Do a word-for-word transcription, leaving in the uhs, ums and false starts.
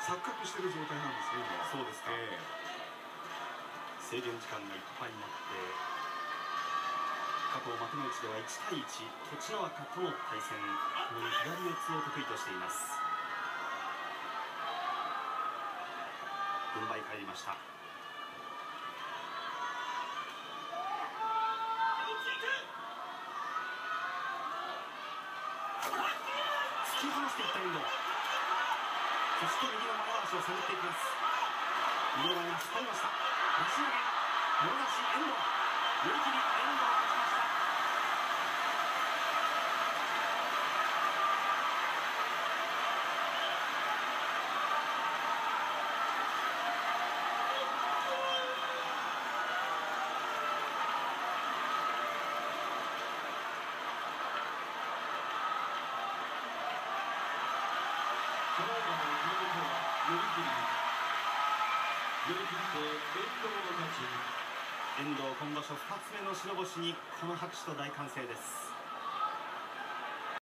錯覚してる状態なんですよ今。 そうですか、えー、制限時間がいっぱいになって過去幕内ではいちたいいち栃乃若との対戦、この左四つを得意としています。軍配返りました。突き放していった遠藤、そして右の前足を探っていきます。右の前足使いました。出し投げ、もろ出し遠藤、寄り切り遠藤が勝ちました。遠藤、今場所ふたつめの白星にこの拍手と大歓声です。